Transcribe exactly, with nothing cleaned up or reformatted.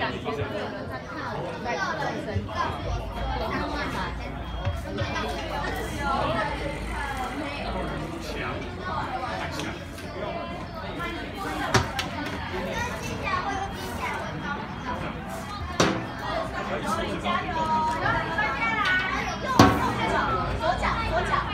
感觉会有人在看我在健身房，想办法。 强，太强。 左脚，左脚。